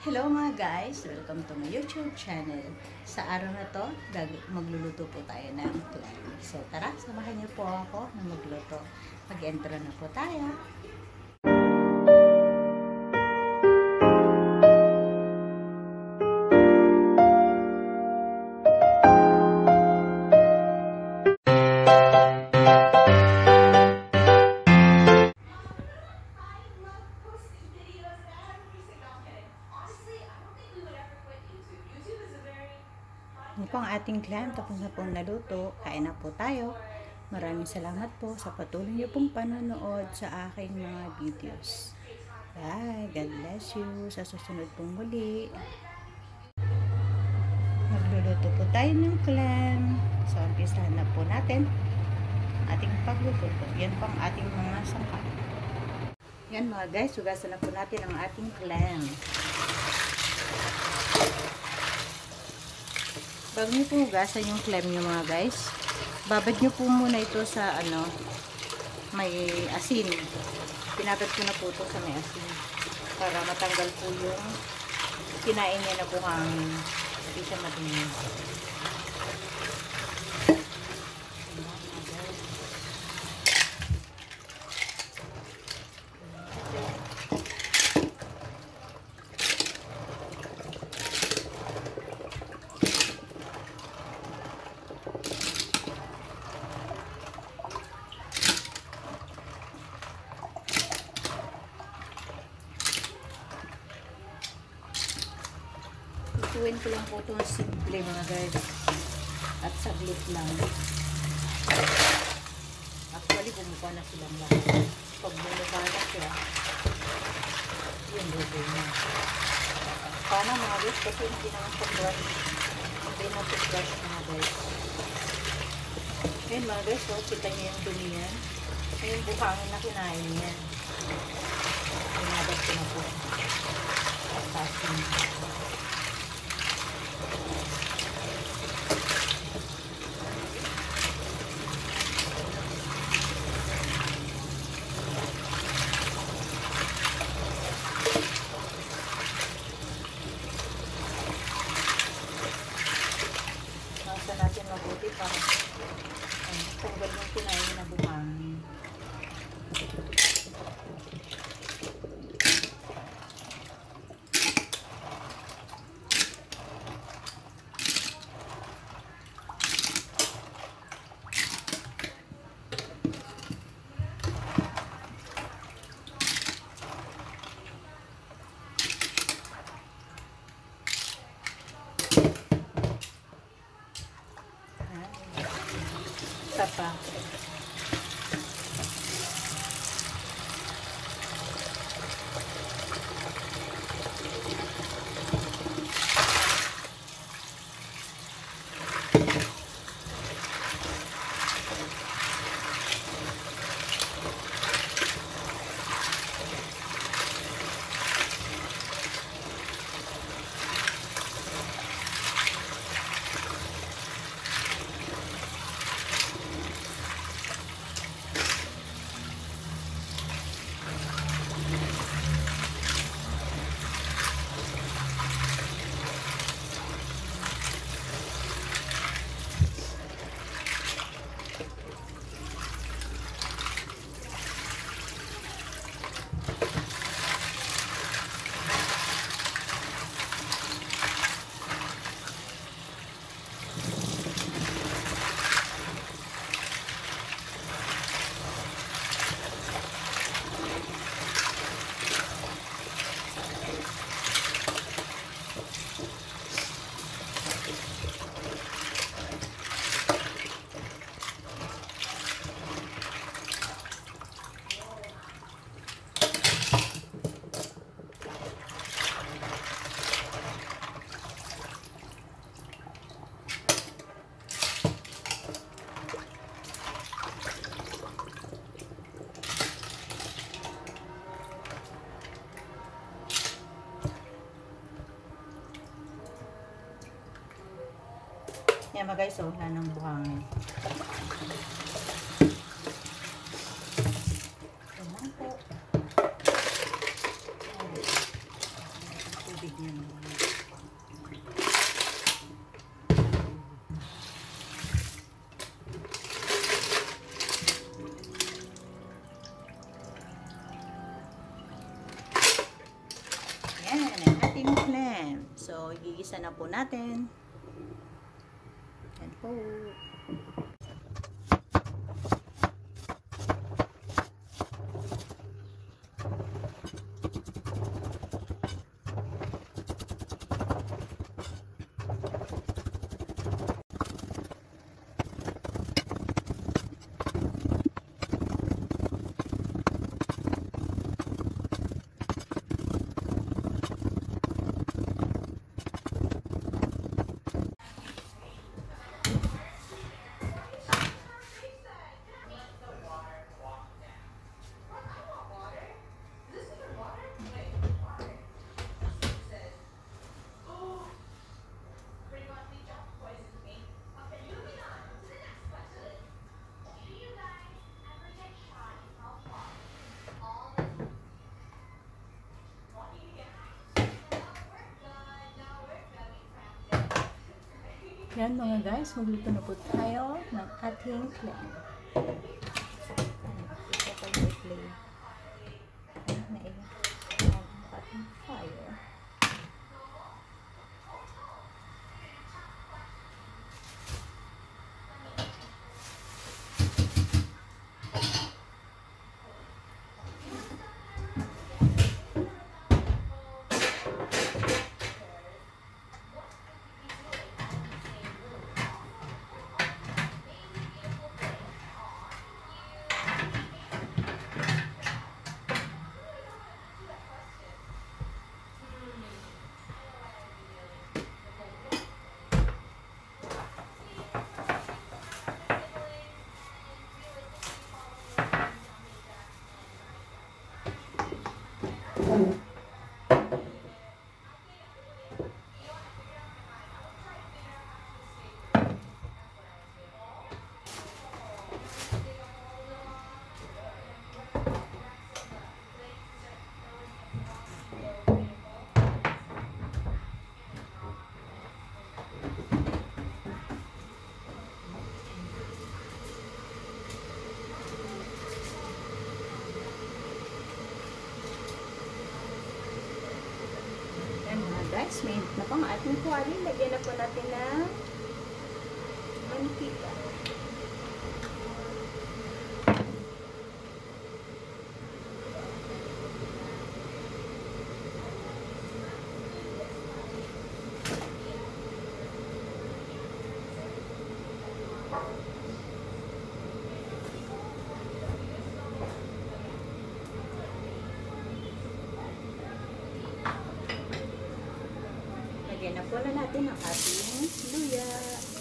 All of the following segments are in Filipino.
Hello mga guys! Welcome to my YouTube channel. Sa araw na to, magluluto po tayo ng clam. So tara, samahan niyo po ako na magluto. Mag-enter na po tayo. Ito po ang ating clam, tapos na pong naluto. Kain na po tayo. Maraming salamat po sa patuloy niyo pong panonood sa aking mga videos. Bye! God bless you sa susunod pong muli. Magluluto po tayo ng clam. So, umpisahan na po natin ating pagluto. Yan po ang ating mga sangkap. Yan mga guys, hugasan na po natin ang ating clam. Bago nyo po hugasan yung clam nyo mga guys, babad nyo po muna ito sa may asin. Pinabad ko na po ito sa may asin para matanggal po yung kinain niya na buhangin. Hindi siya madumi. Lutuin ko lang po itong simple mga guys. At saglit lang. Actually, bumuka na silang lahat. Pag bumuka na siya, yun luto na. Paano mga guys? Kasi hindi naman pag-brush. Hindi na pag-brush mga guys. Ngayon mga guys, so, kita niyo yung dumi yan. Ngayon buhangin na kinain niya. Pinabad ko na po. At tasin. Natin mabuti para tanggal yung kinain na buhangin. Pa. Yan mga guys, wala ng buhangin. Yan lang po. Tubig niya. Yan ang ating clam. So, igigisa na po natin. Yan po. Yan mga guys, magluto na po tayo ng ating clam. Ito pa yung play. Nailan ang ating fire. Guys, may na pang ating kuwali. Lagyan na po natin ng mantika. Lagyan na po na natin ang ating luya.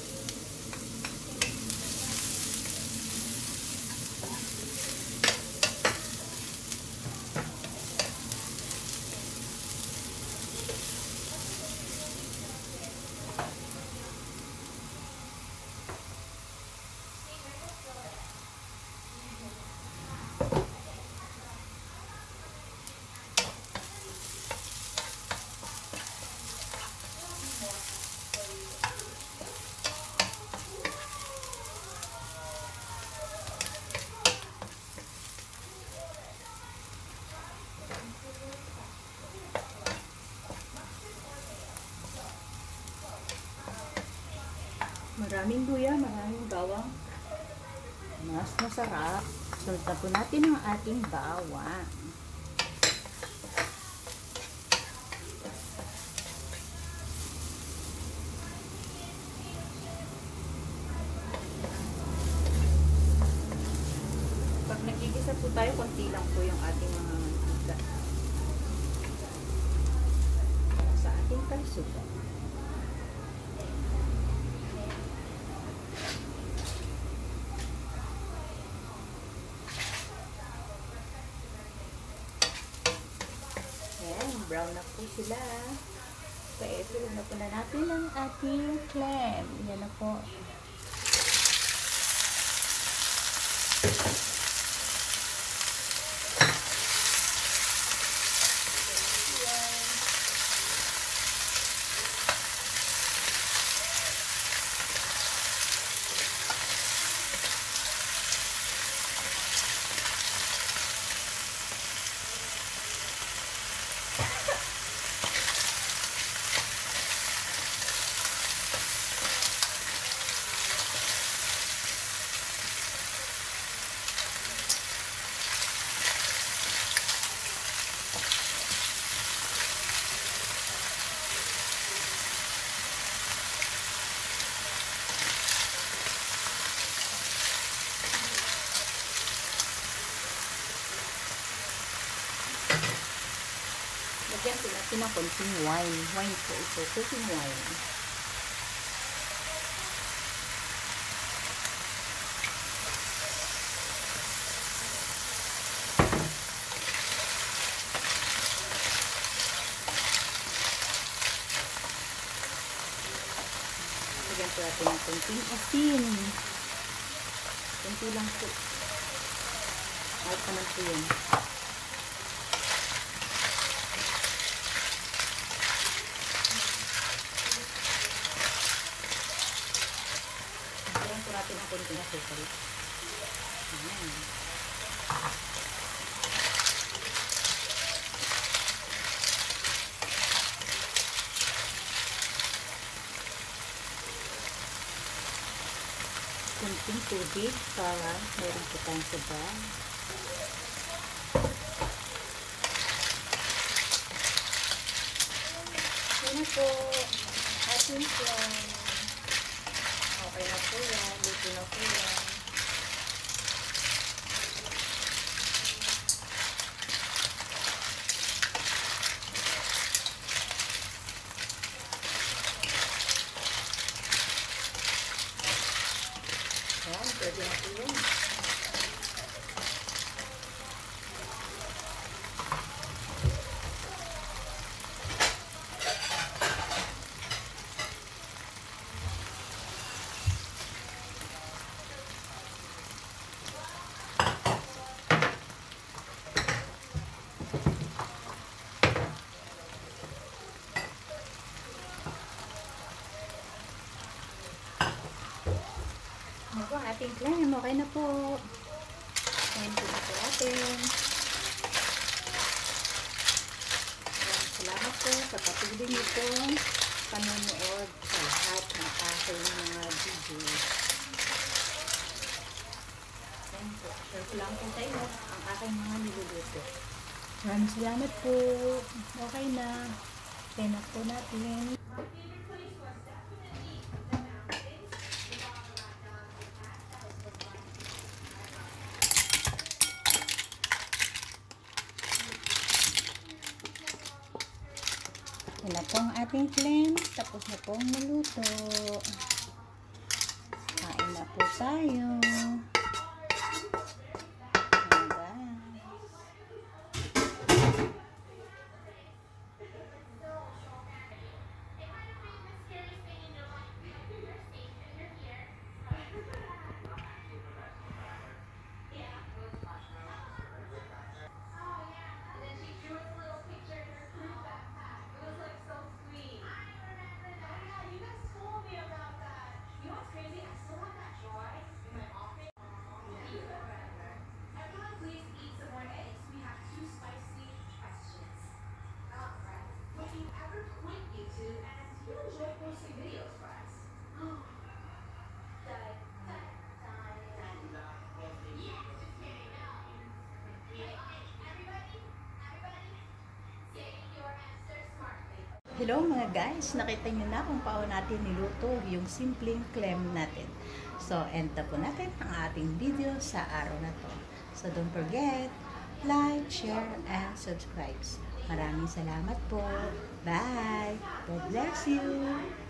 Maraming luya, maraming bawang. Mas masarap. Sunod na po natin ang ating bawang. Pag nagigisa po tayo, konti lang po yung ating mga mantika. Sa ating kalisugan. Brown na po sila. Kaya tulog na po na natin ang ating clam. Yan na po. natin ng konting wine. Wine po ito. Cooking wine. Lagyan po natin ng konting asin. Konti lang po. Out naman po yun. Lagyan po natin ng konting asukal. Ayan. Kunting tubig para meron po tayong sabaw. Yan po. Atin yan. Okay na po yan. Luto na po yan. Ayan, pwede na po yun. Ako, ating clam. Okay na po. Ayan po na po natin. Salamat po sa patuloy nitong panonood sa lahat ng aking mga videos. Ayan po. Share ko lang po sa inyo ang aking mga niluluto. Maraming salamat po. Okay na. Ayan na po natin. Yan na po ang ating clam. Tapos na pong maluto. Kain na po tayo. Hello mga guys, nakita nyo na kung paano natin niluto yung simpleng clam natin. So, end na po natin ang ating video sa araw na to. So, don't forget, like, share, and subscribe. Maraming salamat po. Bye! God bless you!